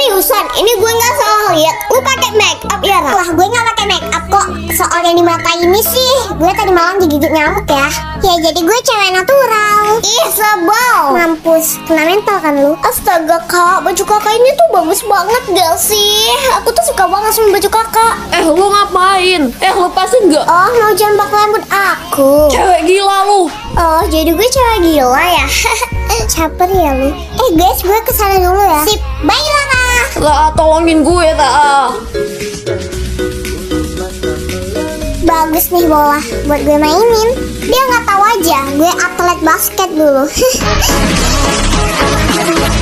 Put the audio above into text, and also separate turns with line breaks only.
Seriusan, ini gue nggak salah lihat. Lu pakai make up ya, Ra?
Wah, gue nggak pakai make up kok. Soal yang di mata ini sih, gue tadi malam digigit nyamuk ya. Ya jadi gue cewek natural.
Ih, sebel.
Mampus, kena mental kan lu?
Astaga kak, baju kakak ini tuh bagus banget gak sih? Aku tuh suka banget sama baju kakak.
Lu ngapain? Lepasin nggak?
Oh, mau jambak rambut aku.
Cewek gila lu.
Oh, jadi gue cewek gila ya?
Caper ya lu. Guys, gue kesana dulu ya.
Sip, bye Lara.
Lah, tolongin gue tak.
Bagus nih bola buat gue mainin. Dia nggak tahu aja gue atlet basket dulu.